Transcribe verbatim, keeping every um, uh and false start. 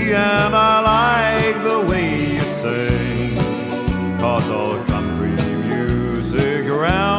and I like the way you sing, 'cause all country music around